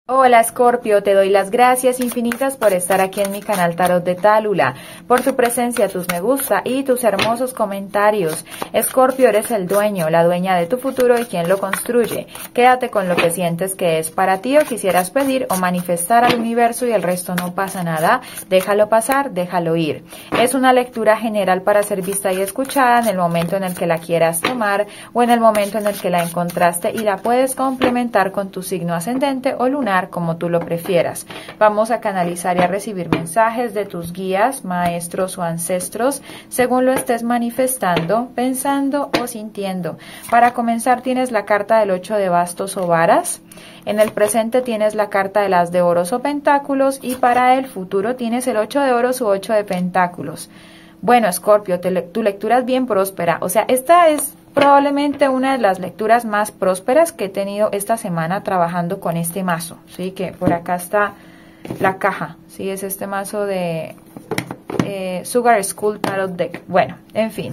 Hola Escorpio, te doy las gracias infinitas por estar aquí en mi canal Tarot de Tálula, por tu presencia, tus me gusta y tus hermosos comentarios. Escorpio, eres el dueño, la dueña de tu futuro y quien lo construye. Quédate con lo que sientes que es para ti o quisieras pedir o manifestar al universo y el resto no pasa nada. Déjalo pasar, déjalo ir. Es una lectura general para ser vista y escuchada en el momento en el que la quieras tomar o en el momento en el que la encontraste y la puedes complementar con tu signo ascendente o lunar, como tú lo prefieras. Vamos a canalizar y a recibir mensajes de tus guías, maestros o ancestros, según lo estés manifestando, pensando o sintiendo. Para comenzar tienes la carta del 8 de bastos o varas. En el presente tienes la carta de las de oros o pentáculos y para el futuro tienes el 8 de oros u 8 de pentáculos. Bueno, Escorpio, tu lectura es bien próspera. O sea, esta es probablemente una de las lecturas más prósperas que he tenido esta semana trabajando con este mazo, ¿sí? Que por acá está la caja, ¿sí? Es este mazo de Sugar Skull Tarot Deck. Bueno, en fin.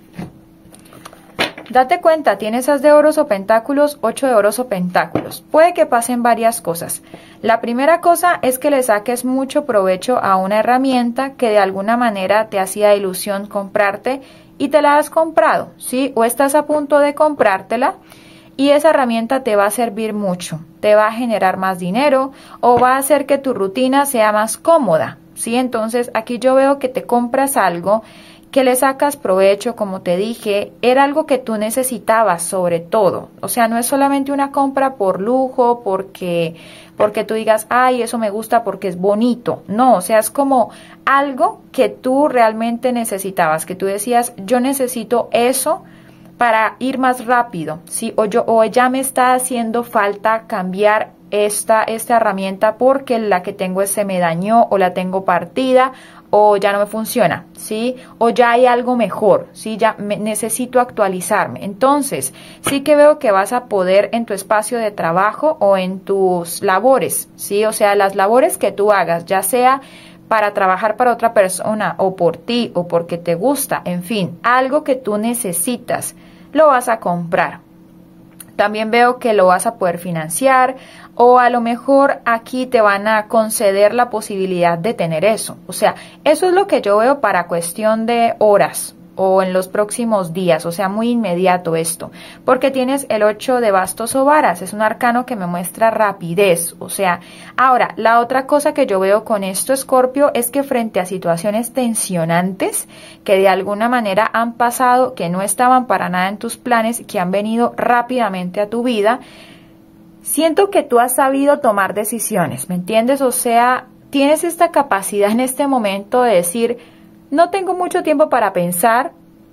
Date cuenta, tienes as de oros o pentáculos, 8 de oros o pentáculos. Puede que pasen varias cosas. La primera cosa es que le saques mucho provecho a una herramienta que de alguna manera te hacía ilusión comprarte y te la has comprado, ¿sí? O estás a punto de comprártela y esa herramienta te va a servir mucho. Te va a generar más dinero o va a hacer que tu rutina sea más cómoda, ¿sí? Entonces aquí yo veo que te compras algo que le sacas provecho, como te dije, era algo que tú necesitabas sobre todo. O sea, no es solamente una compra por lujo, porque tú digas, ay, eso me gusta porque es bonito. No, o sea, es como algo que tú realmente necesitabas, que tú decías, yo necesito eso para ir más rápido, ¿sí? O ya me está haciendo falta cambiar esta herramienta porque la que tengo se me dañó o la tengo partida o ya no me funciona, ¿sí? O ya hay algo mejor, ¿sí? Ya necesito actualizarme. Entonces, sí que veo que vas a poder en tu espacio de trabajo o en tus labores, ¿sí? O sea, las labores que tú hagas, ya sea para trabajar para otra persona o por ti o porque te gusta, en fin, algo que tú necesitas, lo vas a comprar. También veo que lo vas a poder financiar o a lo mejor aquí te van a conceder la posibilidad de tener eso. O sea, eso es lo que yo veo para cuestión de horas o en los próximos días, o sea, muy inmediato esto, porque tienes el 8 de bastos o varas, es un arcano que me muestra rapidez, o sea, ahora, la otra cosa que yo veo con esto, Escorpio, es que frente a situaciones tensionantes que de alguna manera han pasado, que no estaban para nada en tus planes, que han venido rápidamente a tu vida, siento que tú has sabido tomar decisiones, ¿me entiendes? O sea, tienes esta capacidad en este momento de decir, no tengo mucho tiempo para pensar,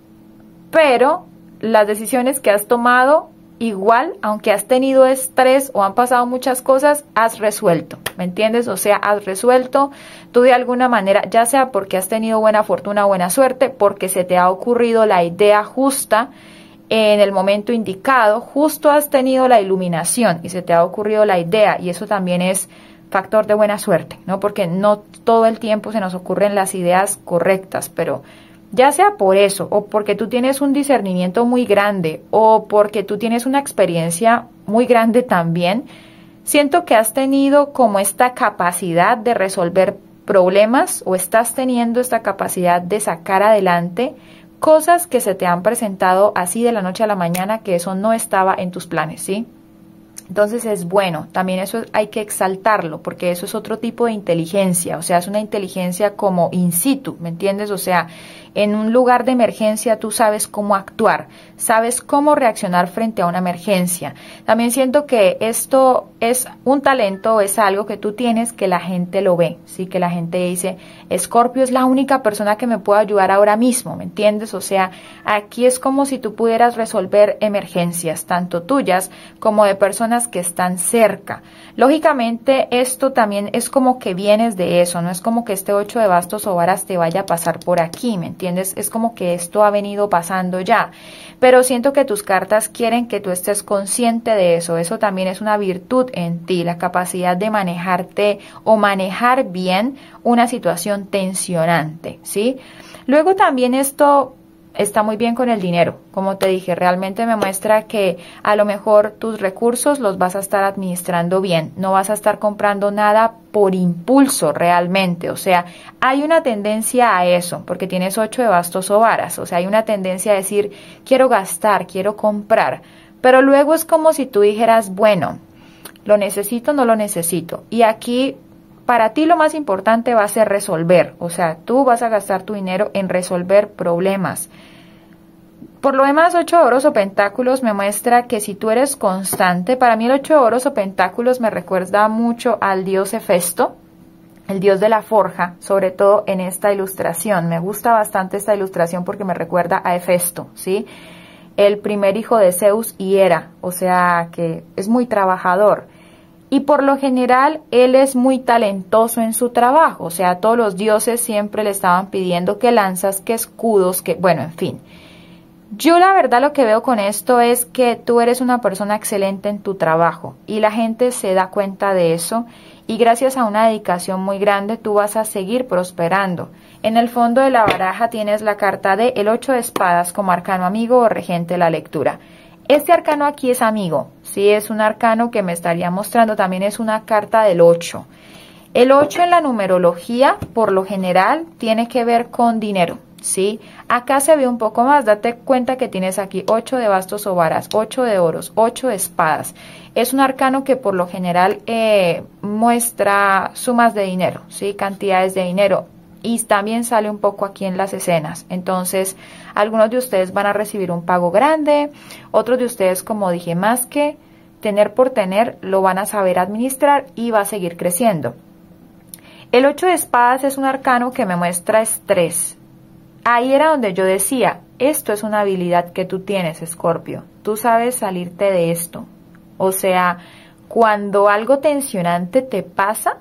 pero las decisiones que has tomado, igual, aunque has tenido estrés o han pasado muchas cosas, has resuelto, ¿me entiendes? O sea, has resuelto tú de alguna manera, ya sea porque has tenido buena fortuna o buena suerte, porque se te ha ocurrido la idea justa en el momento indicado, justo has tenido la iluminación y se te ha ocurrido la idea y eso también es factor de buena suerte, ¿no? Porque no todo el tiempo se nos ocurren las ideas correctas, pero ya sea por eso, o porque tú tienes un discernimiento muy grande, o porque tú tienes una experiencia muy grande también, siento que has tenido como esta capacidad de resolver problemas, o estás teniendo esta capacidad de sacar adelante cosas que se te han presentado así de la noche a la mañana, que eso no estaba en tus planes, ¿sí? Entonces es bueno, también eso hay que exaltarlo, porque eso es otro tipo de inteligencia, o sea, es una inteligencia como in situ, ¿me entiendes? O sea, en un lugar de emergencia tú sabes cómo actuar, sabes cómo reaccionar frente a una emergencia. También siento que esto es un talento, es algo que tú tienes que la gente lo ve, ¿sí? Que la gente dice, Escorpio es la única persona que me puede ayudar ahora mismo, ¿me entiendes? O sea, aquí es como si tú pudieras resolver emergencias, tanto tuyas como de personas que están cerca. Lógicamente, esto también es como que vienes de eso, no es como que este 8 de bastos o varas te vaya a pasar por aquí, ¿me entiendes? Es como que esto ha venido pasando ya, pero siento que tus cartas quieren que tú estés consciente de eso. Eso también es una virtud en ti, la capacidad de manejarte o manejar bien una situación tensionante, ¿sí? Luego también esto está muy bien con el dinero. Como te dije, realmente me muestra que a lo mejor tus recursos los vas a estar administrando bien, no vas a estar comprando nada por impulso realmente. O sea, hay una tendencia a eso, porque tienes 8 de bastos o varas. O sea, hay una tendencia a decir, quiero gastar, quiero comprar. Pero luego es como si tú dijeras, bueno, lo necesito, no lo necesito. Y aquí, para ti lo más importante va a ser resolver. O sea, tú vas a gastar tu dinero en resolver problemas. Por lo demás, 8 de oros o pentáculos me muestra que si tú eres constante, para mí el 8 de oros o pentáculos me recuerda mucho al dios Hefesto, el dios de la forja, sobre todo en esta ilustración. Me gusta bastante esta ilustración porque me recuerda a Hefesto, ¿sí? El primer hijo de Zeus y Hera, o sea que es muy trabajador. Y por lo general él es muy talentoso en su trabajo, o sea, todos los dioses siempre le estaban pidiendo que lanzas, que escudos, que bueno, en fin. Yo la verdad lo que veo con esto es que tú eres una persona excelente en tu trabajo y la gente se da cuenta de eso y gracias a una dedicación muy grande tú vas a seguir prosperando. En el fondo de la baraja tienes la carta de el 8 de espadas como arcano amigo o regente de la lectura. Este arcano aquí es amigo, sí, es un arcano que me estaría mostrando, también es una carta del 8. El 8 en la numerología, por lo general, tiene que ver con dinero, ¿sí? Acá se ve un poco más, date cuenta que tienes aquí 8 de bastos o varas, 8 de oros, 8 de espadas. Es un arcano que por lo general muestra sumas de dinero, ¿sí? Cantidades de dinero. Y también sale un poco aquí en las escenas. Entonces, algunos de ustedes van a recibir un pago grande, otros de ustedes, como dije, más que tener por tener, lo van a saber administrar y va a seguir creciendo. El 8 de espadas es un arcano que me muestra estrés. Ahí era donde yo decía, esto es una habilidad que tú tienes, Escorpio. Tú sabes salirte de esto. O sea, cuando algo tensionante te pasa,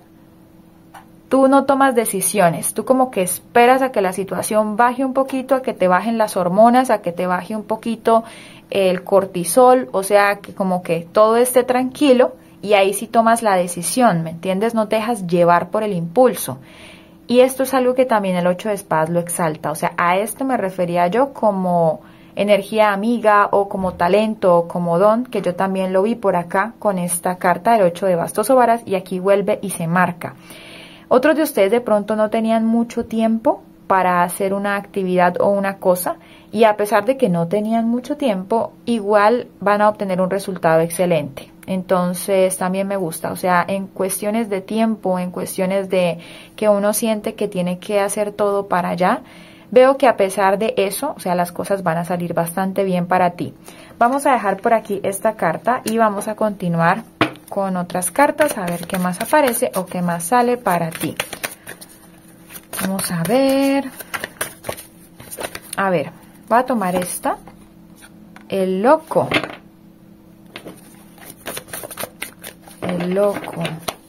tú no tomas decisiones, tú como que esperas a que la situación baje un poquito, a que te bajen las hormonas, a que te baje un poquito el cortisol, o sea, que como que todo esté tranquilo y ahí sí tomas la decisión, ¿me entiendes? No te dejas llevar por el impulso. Y esto es algo que también el 8 de espadas lo exalta, o sea, a esto me refería yo como energía amiga o como talento o como don, que yo también lo vi por acá con esta carta del 8 de bastos o varas y aquí vuelve y se marca. Otros de ustedes de pronto no tenían mucho tiempo para hacer una actividad o una cosa y a pesar de que no tenían mucho tiempo, igual van a obtener un resultado excelente. Entonces también me gusta, o sea, en cuestiones de tiempo, en cuestiones de que uno siente que tiene que hacer todo para allá, veo que a pesar de eso, o sea, las cosas van a salir bastante bien para ti. Vamos a dejar por aquí esta carta y vamos a continuar con otras cartas, a ver qué más aparece o qué más sale para ti. Vamos a ver. A ver, voy a tomar esta. El loco. El loco.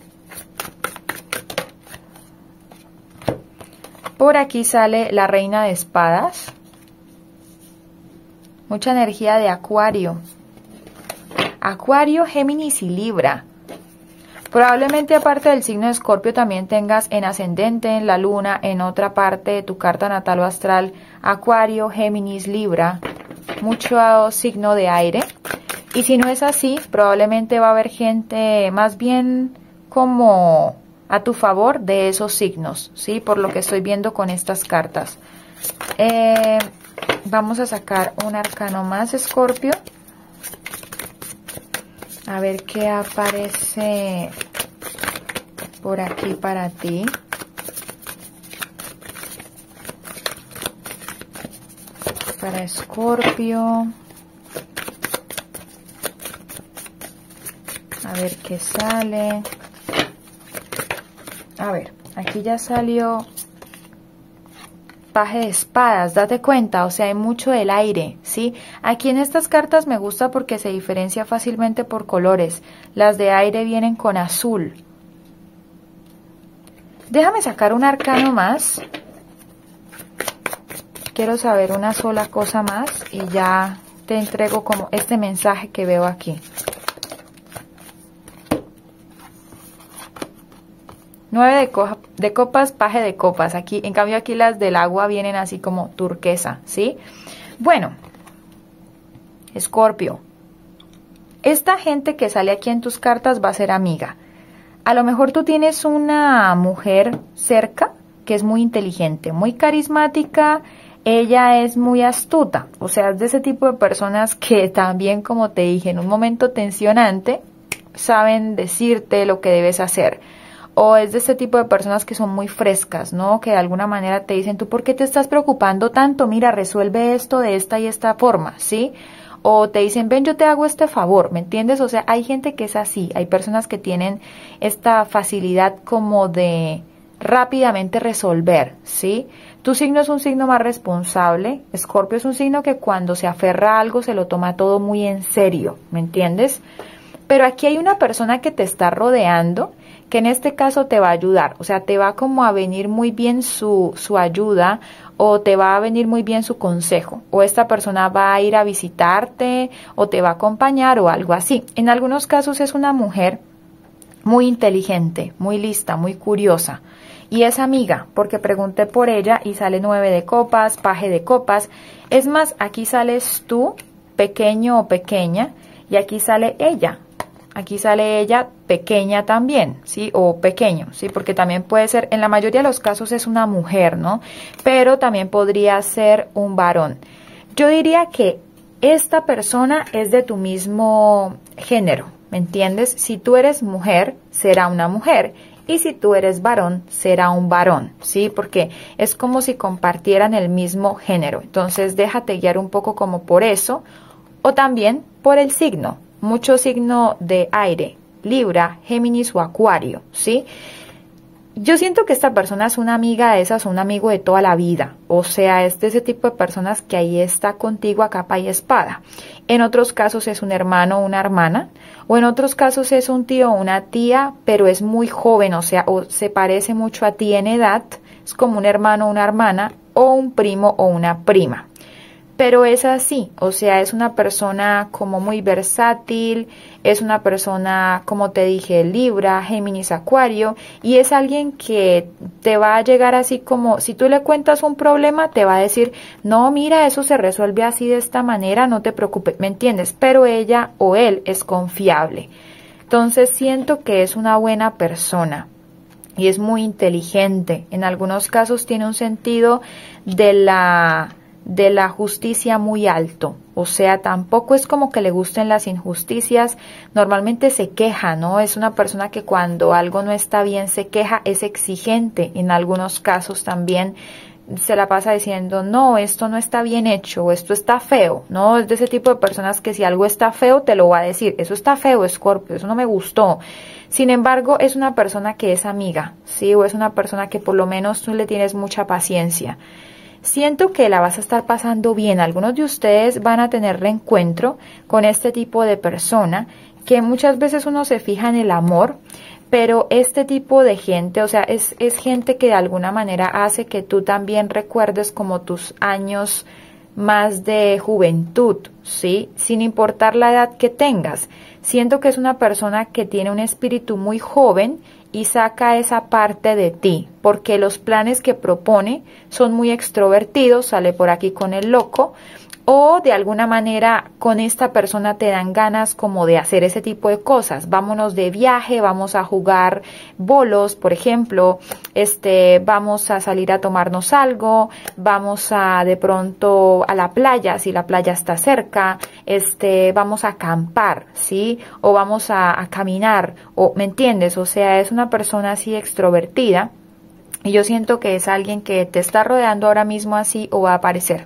Por aquí sale la reina de espadas. Mucha energía de Acuario. Acuario, Géminis y Libra. Probablemente aparte del signo de Escorpio también tengas en ascendente, en la luna, en otra parte de tu carta natal o astral, Acuario, Géminis, Libra, mucho signo de aire. Y si no es así, probablemente va a haber gente más bien como a tu favor de esos signos, ¿sí? Por lo que estoy viendo con estas cartas. Vamos a sacar un arcano más, Escorpio. A ver qué aparece por aquí para ti. Para Escorpio. A ver qué sale. A ver, aquí ya salió paje de espadas, date cuenta, o sea, hay mucho del aire, ¿sí? Aquí en estas cartas me gusta porque se diferencia fácilmente por colores. Las de aire vienen con azul. Déjame sacar un arcano más. Quiero saber una sola cosa más y ya te entrego como este mensaje que veo aquí. 9 de copas, paje de copas. Aquí, en cambio aquí las del agua vienen así como turquesa, ¿sí? Bueno, Escorpio, esta gente que sale aquí en tus cartas va a ser amiga. A lo mejor tú tienes una mujer cerca que es muy inteligente, muy carismática, ella es muy astuta, o sea, es de ese tipo de personas que también, como te dije, en un momento tensionante, saben decirte lo que debes hacer. O es de este tipo de personas que son muy frescas, ¿no? Que de alguna manera te dicen, ¿tú por qué te estás preocupando tanto? Mira, resuelve esto de esta y esta forma, ¿sí? O te dicen, ven, yo te hago este favor, ¿me entiendes? O sea, hay gente que es así, hay personas que tienen esta facilidad como de rápidamente resolver, ¿sí? Tu signo es un signo más responsable. Escorpio es un signo que cuando se aferra a algo se lo toma todo muy en serio, ¿me entiendes? Pero aquí hay una persona que te está rodeando, que en este caso te va a ayudar, o sea, te va como a venir muy bien su ayuda, o te va a venir muy bien su consejo, o esta persona va a ir a visitarte, o te va a acompañar, o algo así. En algunos casos es una mujer muy inteligente, muy lista, muy curiosa, y es amiga, porque pregunté por ella y sale 9 de copas, paje de copas. Es más, aquí sales tú, pequeño o pequeña, y aquí sale ella. Aquí sale ella pequeña también, ¿sí? O pequeño, ¿sí? Porque también puede ser, en la mayoría de los casos es una mujer, ¿no? Pero también podría ser un varón. Yo diría que esta persona es de tu mismo género, ¿me entiendes? Si tú eres mujer, será una mujer. Y si tú eres varón, será un varón, ¿sí? Porque es como si compartieran el mismo género. Entonces, déjate guiar un poco como por eso, o también por el signo. Mucho signo de aire, Libra, Géminis o Acuario, ¿sí? Yo siento que esta persona es una amiga de esas, un amigo de toda la vida. O sea, es de ese tipo de personas que ahí está contigo a capa y espada. En otros casos es un hermano o una hermana. O en otros casos es un tío o una tía, pero es muy joven, o sea, o se parece mucho a ti en edad. Es como un hermano o una hermana, o un primo o una prima. Pero es así, o sea, es una persona como muy versátil, es una persona, como te dije, Libra, Géminis, Acuario, y es alguien que te va a llegar así como, si tú le cuentas un problema, te va a decir, no, mira, eso se resuelve así de esta manera, no te preocupes, ¿me entiendes? Pero ella o él es confiable. Entonces siento que es una buena persona. Y es muy inteligente. En algunos casos tiene un sentido de la justicia muy alto, o sea, tampoco es como que le gusten las injusticias, normalmente se queja, ¿no? Es una persona que cuando algo no está bien se queja, es exigente, en algunos casos también se la pasa diciendo, no, esto no está bien hecho, o esto está feo, ¿no? Es de ese tipo de personas que si algo está feo te lo va a decir, eso está feo, Escorpio, eso no me gustó. Sin embargo, es una persona que es amiga, ¿sí? O es una persona que por lo menos tú le tienes mucha paciencia. Siento que la vas a estar pasando bien. Algunos de ustedes van a tener reencuentro con este tipo de persona, que muchas veces uno se fija en el amor, pero este tipo de gente, o sea, es gente que de alguna manera hace que tú también recuerdes como tus años más de juventud, ¿sí? Sin importar la edad que tengas. Siento que es una persona que tiene un espíritu muy joven y saca esa parte de ti, porque los planes que propone son muy extrovertidos, sale por aquí con el loco, o de alguna manera con esta persona te dan ganas como de hacer ese tipo de cosas. Vámonos de viaje, vamos a jugar bolos, por ejemplo, vamos a salir a tomarnos algo, vamos a de pronto a la playa, si la playa está cerca, vamos a acampar, ¿sí? O vamos a caminar, o ¿me entiendes? O sea, es una persona así extrovertida y yo siento que es alguien que te está rodeando ahora mismo así o va a aparecer.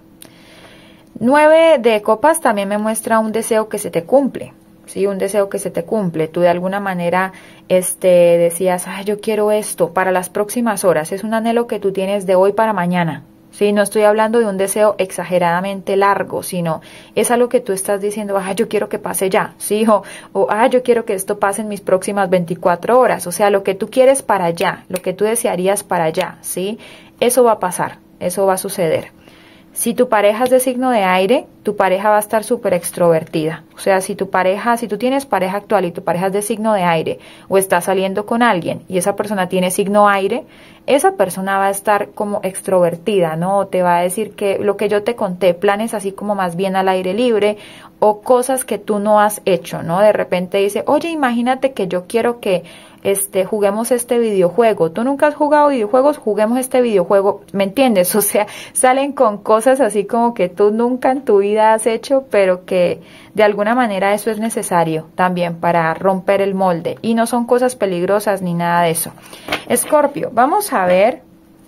9 de copas también me muestra un deseo que se te cumple, ¿sí? Un deseo que se te cumple. Tú de alguna manera decías, yo quiero esto para las próximas horas. Es un anhelo que tú tienes de hoy para mañana, ¿sí? No estoy hablando de un deseo exageradamente largo, sino es algo que tú estás diciendo, yo quiero que pase ya, ¿sí? O yo quiero que esto pase en mis próximas 24 horas. O sea, lo que tú quieres para allá, lo que tú desearías para allá, ¿sí? Eso va a pasar, eso va a suceder. Si tu pareja es de signo de aire, tu pareja va a estar súper extrovertida. O sea, si tú tienes pareja actual y tu pareja es de signo de aire o estás saliendo con alguien y esa persona tiene signo aire, esa persona va a estar como extrovertida, ¿no? Te va a decir que lo que yo te conté, planes así como más bien al aire libre o cosas que tú no has hecho, ¿no? De repente dice, oye, imagínate que yo quiero que juguemos este videojuego. Tú nunca has jugado videojuegos, juguemos este videojuego, ¿me entiendes? O sea, salen con cosas así como que tú nunca en tu vida has hecho, pero que de alguna manera eso es necesario también para romper el molde. Y no son cosas peligrosas ni nada de eso. Escorpio, vamos a ver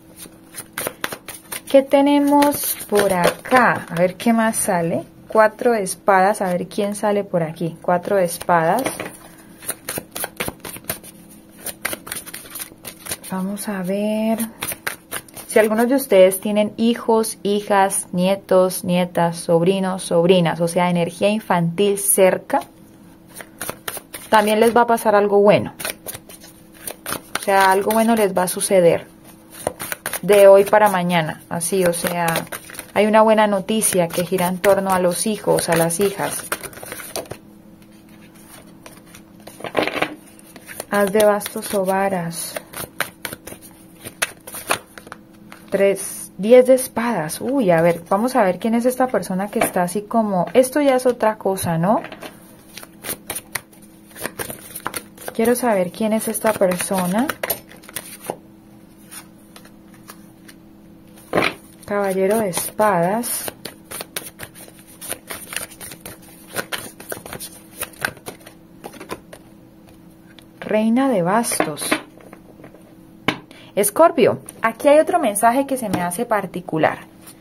qué tenemos por acá. A ver qué más sale. 4 de espadas, a ver quién sale por aquí. 4 de espadas. Vamos a ver si algunos de ustedes tienen hijos, hijas, nietos, nietas, sobrinos, sobrinas, o sea, energía infantil cerca, también les va a pasar algo bueno. O sea, algo bueno les va a suceder de hoy para mañana, así, o sea, hay una buena noticia que gira en torno a los hijos, a las hijas. As de bastos o varas. 10 de espadas. Uy, a ver, vamos a ver quién es esta persona que está así como... Esto ya es otra cosa, ¿no? Quiero saber quién es esta persona. Caballero de espadas. Reina de bastos. Escorpio, aquí hay otro mensaje que se me hace particular.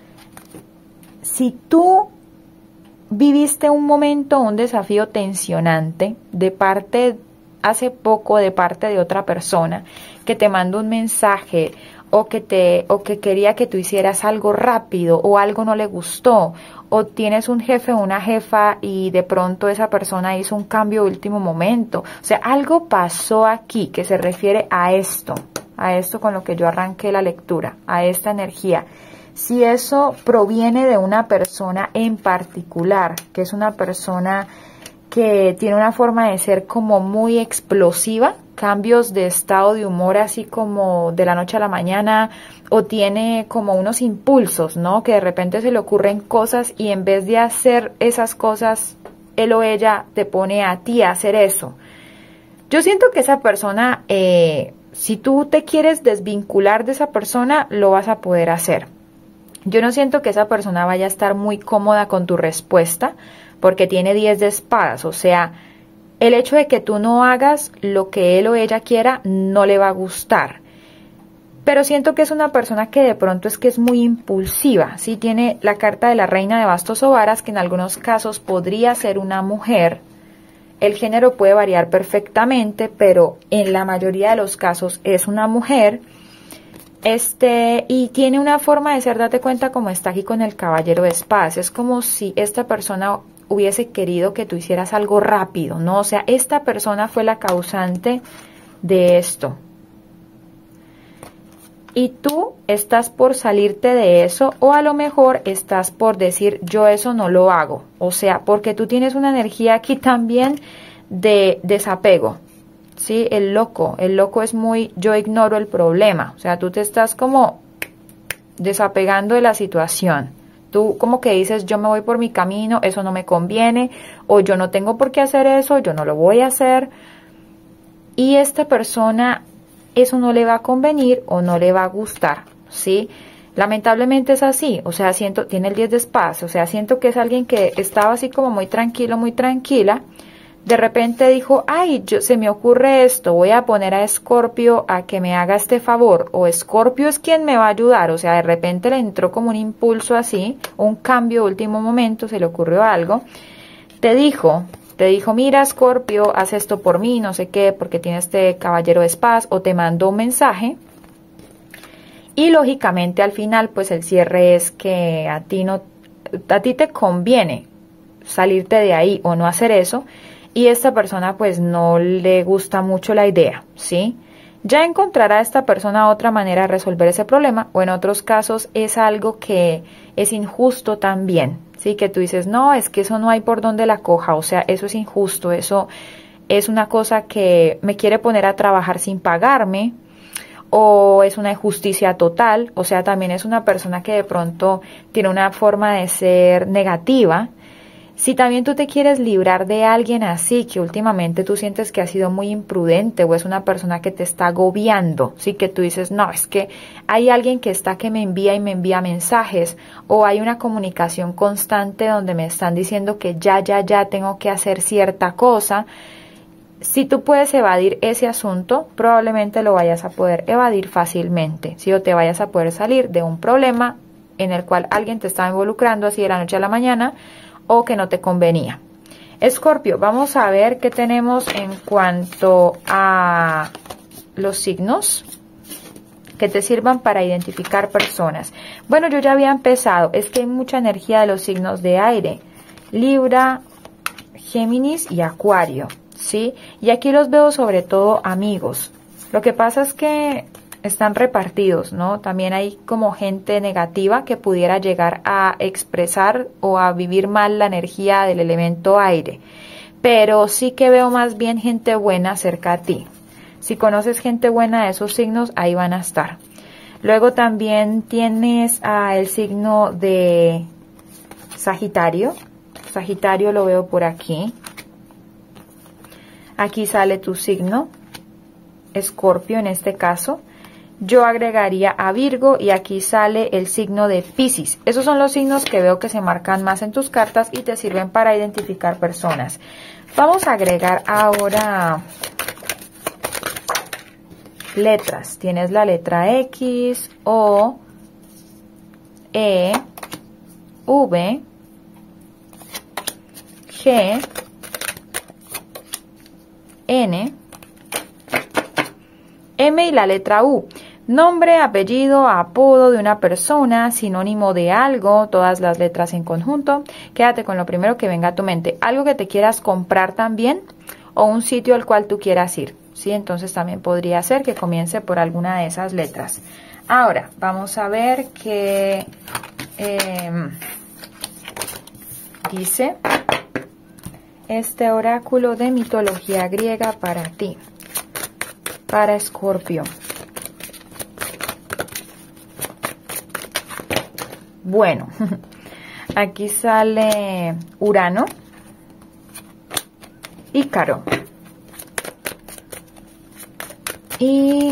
Si tú viviste un momento, un desafío tensionante de parte, hace poco, de parte de otra persona, que te mandó un mensaje o que quería que tú hicieras algo rápido o algo no le gustó, o tienes un jefe o una jefa y de pronto esa persona hizo un cambio de último momento. O sea, algo pasó aquí que se refiere a esto con lo que yo arranqué la lectura, a esta energía. Si eso proviene de una persona en particular, que es una persona que tiene una forma de ser como muy explosiva, cambios de estado de humor así como de la noche a la mañana, o tiene como unos impulsos, ¿no? Que de repente se le ocurren cosas y en vez de hacer esas cosas, él o ella te pone a ti a hacer eso. Yo siento que esa persona... si tú te quieres desvincular de esa persona, lo vas a poder hacer. Yo no siento que esa persona vaya a estar muy cómoda con tu respuesta, porque tiene 10 de espadas. O sea, el hecho de que tú no hagas lo que él o ella quiera, no le va a gustar. Pero siento que es una persona que de pronto es que es muy impulsiva. Sí, tiene la carta de la reina de bastos o varas, que en algunos casos podría ser una mujer. El género puede variar perfectamente, pero en la mayoría de los casos es una mujer. Y tiene una forma de ser, date cuenta como está aquí con el caballero de espadas. Es como si esta persona hubiese querido que tú hicieras algo rápido, ¿no? O sea, esta persona fue la causante de esto. Y tú estás por salirte de eso, o a lo mejor estás por decir, yo eso no lo hago. O sea, porque tú tienes una energía aquí también de desapego, ¿sí? El loco es muy, yo ignoro el problema. O sea, tú te estás como desapegando de la situación. Tú como que dices, yo me voy por mi camino, eso no me conviene, o yo no tengo por qué hacer eso, yo no lo voy a hacer. Y esta persona... eso no le va a convenir o no le va a gustar, ¿sí? Lamentablemente es así, o sea, tiene el 10 de espadas, o sea, siento que es alguien que estaba así como muy tranquilo, muy tranquila, de repente dijo, ay, se me ocurre esto, voy a poner a Escorpio a que me haga este favor, o Escorpio es quien me va a ayudar, o sea, de repente le entró como un impulso así, un cambio de último momento, se le ocurrió algo, te dijo, mira, Escorpio, haz esto por mí, no sé qué, porque tiene este caballero de espadas, o te mandó un mensaje. Y lógicamente al final, pues el cierre es que a ti te conviene salirte de ahí o no hacer eso, y esta persona pues no le gusta mucho la idea, ¿sí? Ya encontrará esta persona otra manera de resolver ese problema, o en otros casos es algo que es injusto también, ¿sí? Que tú dices, no, es que eso no hay por donde la coja, o sea, eso es injusto, eso es una cosa que me quiere poner a trabajar sin pagarme, o es una injusticia total, o sea, también es una persona que de pronto tiene una forma de ser negativa. Si también tú te quieres librar de alguien así, que últimamente tú sientes que ha sido muy imprudente o es una persona que te está agobiando, sí, que tú dices, no, es que hay alguien que está que me envía y me envía mensajes, o hay una comunicación constante donde me están diciendo que ya tengo que hacer cierta cosa. Si tú puedes evadir ese asunto, probablemente lo vayas a poder evadir fácilmente, ¿sí? O te vayas a poder salir de un problema en el cual alguien te estaba involucrando así de la noche a la mañana, o que no te convenía. Escorpio, vamos a ver qué tenemos en cuanto a los signos que te sirvan para identificar personas. Bueno, yo ya había empezado, es que hay mucha energía de los signos de aire, Libra, Géminis y Acuario, ¿sí? Y aquí los veo sobre todo amigos. Lo que pasa es que están repartidos, ¿no? También hay como gente negativa que pudiera llegar a expresar o a vivir mal la energía del elemento aire. Pero sí que veo más bien gente buena cerca a ti. Si conoces gente buena de esos signos, ahí van a estar. Luego también tienes el signo de Sagitario. Sagitario lo veo por aquí. Aquí sale tu signo, Escorpio en este caso. Yo agregaría a Virgo y aquí sale el signo de Piscis. Esos son los signos que veo que se marcan más en tus cartas y te sirven para identificar personas. Vamos a agregar ahora letras. Tienes la letra X, O, E, V, G, N, M y la letra U. Nombre, apellido, apodo de una persona, sinónimo de algo, todas las letras en conjunto. Quédate con lo primero que venga a tu mente. Algo que te quieras comprar también o un sitio al cual tú quieras ir, ¿sí? Entonces también podría ser que comience por alguna de esas letras. Ahora, vamos a ver qué dice este oráculo de mitología griega para ti, para Escorpio. Bueno, aquí sale Urano, Ícaro y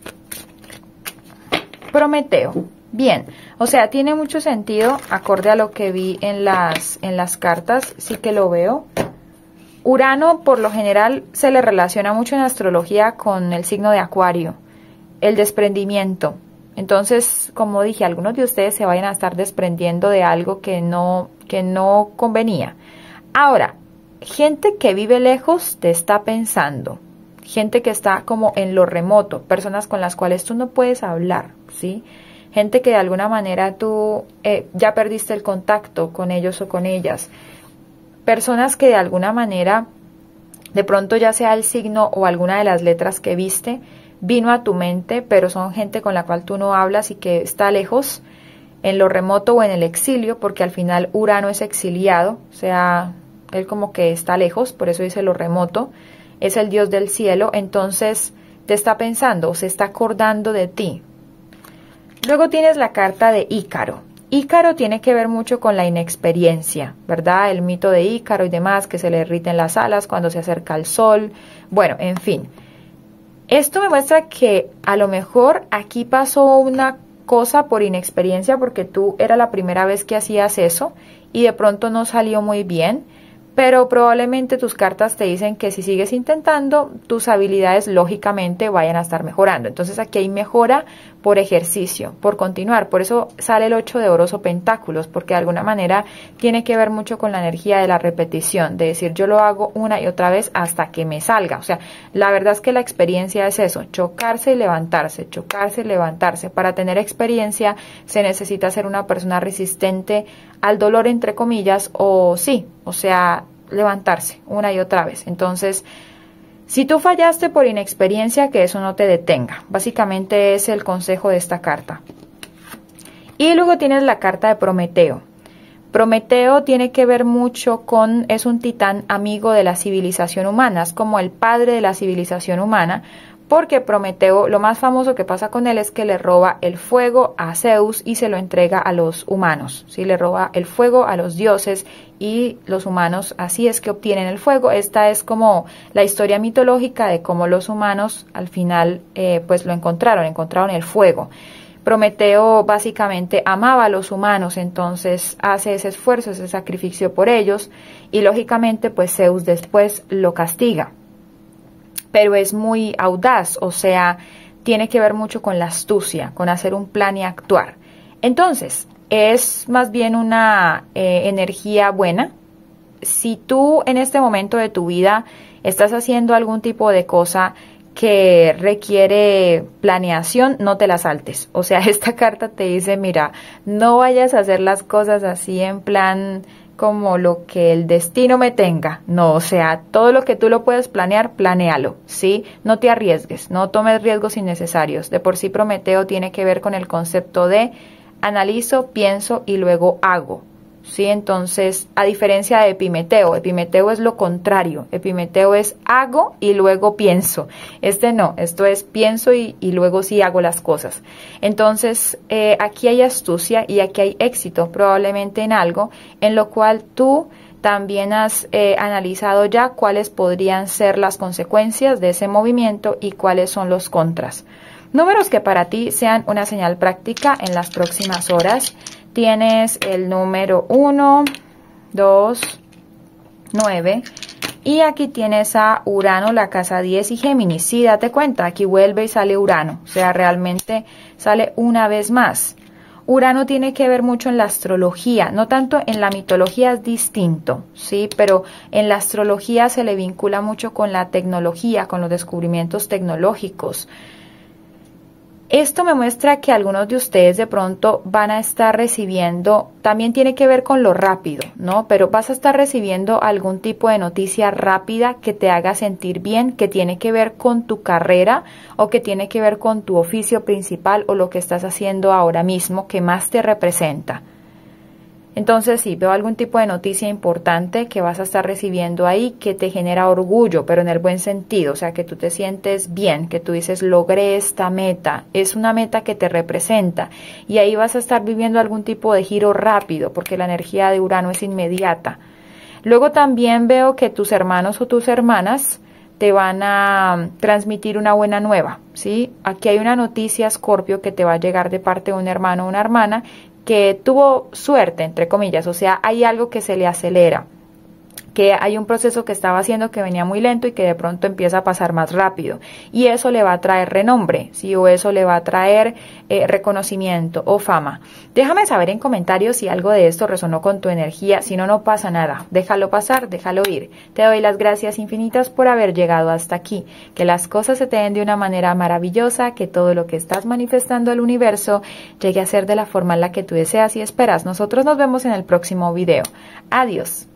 Prometeo. Bien, o sea, tiene mucho sentido acorde a lo que vi en las cartas, sí que lo veo. Urano por lo general se le relaciona mucho en astrología con el signo de Acuario, el desprendimiento. Entonces, como dije, algunos de ustedes se vayan a estar desprendiendo de algo que no convenía. Ahora, gente que vive lejos te está pensando, gente que está como en lo remoto, personas con las cuales tú no puedes hablar, ¿sí? Gente que de alguna manera tú ya perdiste el contacto con ellos o con ellas. Personas que de alguna manera, de pronto ya sea el signo o alguna de las letras que viste, vino a tu mente, pero son gente con la cual tú no hablas y que está lejos, en lo remoto o en el exilio, porque al final Urano es exiliado, o sea, él como que está lejos, por eso dice lo remoto, es el dios del cielo, entonces te está pensando o se está acordando de ti. Luego tienes la carta de Ícaro. Ícaro tiene que ver mucho con la inexperiencia, ¿verdad? El mito de Ícaro y demás, que se le derriten las alas cuando se acerca al sol. Bueno, en fin. Esto me muestra que a lo mejor aquí pasó una cosa por inexperiencia porque tú era la primera vez que hacías eso y de pronto no salió muy bien, pero probablemente tus cartas te dicen que si sigues intentando, tus habilidades lógicamente vayan a estar mejorando. Entonces aquí hay mejora por ejercicio, por continuar. Por eso sale el 8 de oros o pentáculos, porque de alguna manera tiene que ver mucho con la energía de la repetición, de decir yo lo hago una y otra vez hasta que me salga. O sea, la verdad es que la experiencia es eso, chocarse y levantarse, chocarse y levantarse. Para tener experiencia se necesita ser una persona resistente al dolor, entre comillas, o sí, o sea, levantarse una y otra vez. Entonces, Si tú fallaste por inexperiencia, que eso no te detenga. Básicamente es el consejo de esta carta. Y luego tienes la carta de Prometeo. Prometeo tiene que ver mucho con, es un titán amigo de la civilización humana, es como el padre de la civilización humana, porque Prometeo, lo más famoso que pasa con él es que le roba el fuego a Zeus y se lo entrega a los humanos, ¿sí? Le roba el fuego a los dioses y los humanos así es que obtienen el fuego. Esta es como la historia mitológica de cómo los humanos al final pues lo encontraron el fuego. Prometeo básicamente amaba a los humanos, entonces hace ese esfuerzo, ese sacrificio por ellos y lógicamente pues Zeus después lo castiga. Pero es muy audaz, o sea, tiene que ver mucho con la astucia, con hacer un plan y actuar. Entonces, es más bien una energía buena. Si tú en este momento de tu vida estás haciendo algún tipo de cosa que requiere planeación, no te la saltes. O sea, esta carta te dice, mira, no vayas a hacer las cosas así en plan como lo que el destino me tenga. No, o sea, todo lo que tú lo puedes planear, planéalo, ¿sí? No te arriesgues, no tomes riesgos innecesarios. De por sí Prometeo tiene que ver con el concepto de analizo, pienso y luego hago. ¿Sí? Entonces, a diferencia de Epimeteo, Epimeteo es lo contrario, Epimeteo es hago y luego pienso, este no, esto es pienso y luego sí hago las cosas. Entonces, aquí hay astucia y aquí hay éxito probablemente en algo en lo cual tú también has analizado ya cuáles podrían ser las consecuencias de ese movimiento y cuáles son los contras. Números que para ti sean una señal práctica en las próximas horas. Tienes el número 1, 2, 9 y aquí tienes a Urano, la casa 10 y Géminis. Sí, date cuenta, aquí vuelve y sale Urano, o sea, realmente sale una vez más. Urano tiene que ver mucho en la astrología, no tanto en la mitología, es distinto, ¿sí? Pero en la astrología se le vincula mucho con la tecnología, con los descubrimientos tecnológicos. Esto me muestra que algunos de ustedes de pronto van a estar recibiendo, también tiene que ver con lo rápido, ¿no? Pero vas a estar recibiendo algún tipo de noticia rápida que te haga sentir bien, que tiene que ver con tu carrera o que tiene que ver con tu oficio principal o lo que estás haciendo ahora mismo que más te representa. Entonces sí, veo algún tipo de noticia importante que vas a estar recibiendo ahí que te genera orgullo, pero en el buen sentido, o sea, que tú te sientes bien, que tú dices, logré esta meta, es una meta que te representa y ahí vas a estar viviendo algún tipo de giro rápido porque la energía de Urano es inmediata. Luego también veo que tus hermanos o tus hermanas te van a transmitir una buena nueva, ¿sí? Aquí hay una noticia, Escorpio, que te va a llegar de parte de un hermano o una hermana que tuvo suerte, entre comillas, o sea, hay algo que se le acelera, que hay un proceso que estaba haciendo que venía muy lento y que de pronto empieza a pasar más rápido y eso le va a traer renombre, ¿sí? O eso le va a traer reconocimiento o fama. Déjame saber en comentarios si algo de esto resonó con tu energía, si no, no pasa nada, déjalo pasar, déjalo ir. Te doy las gracias infinitas por haber llegado hasta aquí, que las cosas se te den de una manera maravillosa, que todo lo que estás manifestando al universo llegue a ser de la forma en la que tú deseas y esperas. Nosotros nos vemos en el próximo video. Adiós.